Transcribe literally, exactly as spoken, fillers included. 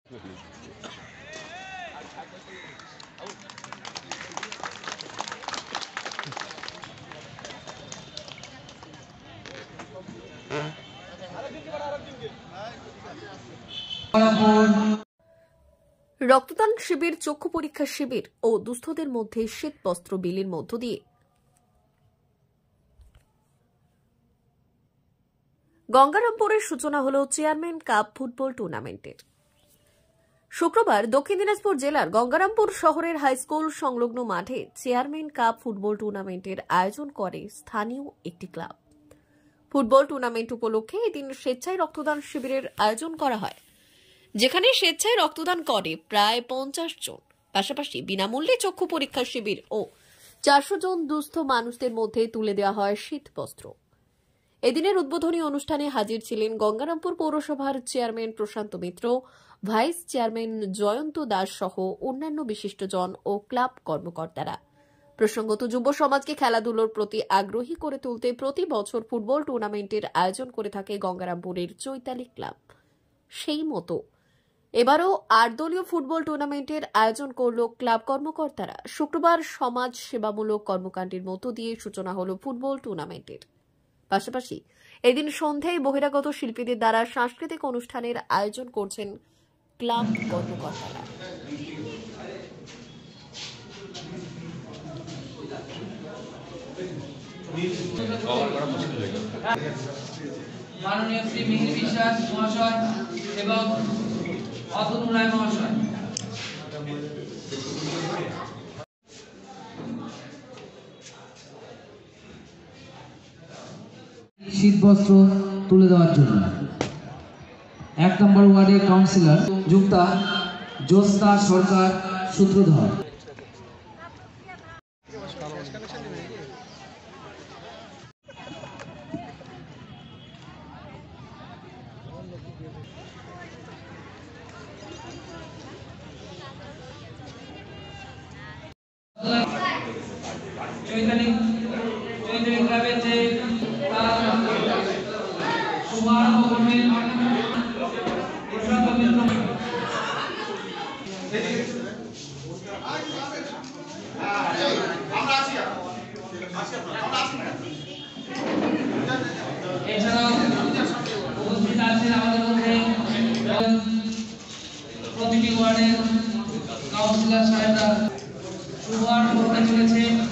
রক্তদান শিবির, চক্ষু পরীক্ষা শিবির ও দুস্থদের মধ্যে শীত বস্ত্র বিলির মধ্য দিয়ে গঙ্গারামপুরের সূচনা হল চেয়ারম্যান কাপ ফুটবল টুর্নামেন্টের। শুক্রবার দক্ষিণ দিনাজপুর জেলার গঙ্গারামপুর শহরের হাইস্কুল সংলগ্ন মাঠে চেয়ারম্যান কাপ ফুটবল টুর্নামেন্টের আয়োজন করে স্থানীয় একটি ক্লাব। ফুটবল টুর্নামেন্ট উপলক্ষে এদিন স্বেচ্ছায় রক্তদান শিবিরের আয়োজন করা হয়, যেখানে স্বেচ্ছায় রক্তদান করে প্রায় পঞ্চাশ জন। পাশাপাশি বিনামূল্যে চক্ষু পরীক্ষা শিবির ও চারশো জন দুস্থ মানুষদের মধ্যে তুলে দেওয়া হয় শীত বস্ত্র। এদিনের উদ্বোধনী অনুষ্ঠানে হাজির ছিলেন গঙ্গারামপুর পৌরসভার chairman Prashanta Mitra, vice chairman Jayanta Das সহ অন্যান্য বিশিষ্টজন ও ক্লাব কর্মকর্তারা। প্রসঙ্গত, যুব সমাজকে খেলাধুলোর প্রতি আগ্রহী করে তুলতে প্রতি বছর ফুটবল টুর্নামেন্টের আয়োজন করে থাকে গঙ্গারামপুরের চৈতালি ক্লাব। সেই মতো এবারও আট দলীয় ফুটবল টুর্নামেন্টের আয়োজন করল ক্লাব কর্মকর্তারা। শুক্রবার সমাজ সেবামূলক কর্মকাণ্ডের মধ্য দিয়ে সূচনা হল ফুটবল টুর্নামেন্টের। পাশাপাশি এদিন সন্ধ্যায় বহিরাগত শিল্পীদের দ্বারা সাংস্কৃতিক অনুষ্ঠানের আয়োজন করছেন ক্লাব কর্মকর্তারা। মাননীয় শ্রী মিহির বিশ্বাস মহাশয় এবং অতনু রায় মহাশয় শীতবস্ত্র তুলে দেওয়ার জন্য এক নম্বর ওয়ার্ডের কাউন্সিলর যুক্তা জ্যোৎস্না সরকার সূত্রধর। চৈতালি চৈতালি ক্লাবের যে শুভারম্ভ করবেন প্রশান্ত মিত্র। এছাড়াও উপস্থিত আছেন আমাদের মধ্যে প্রতিটি ওয়ার্ডের কাউন্সিলর সাহেবরা শুভারম্ভ করতে চলেছে।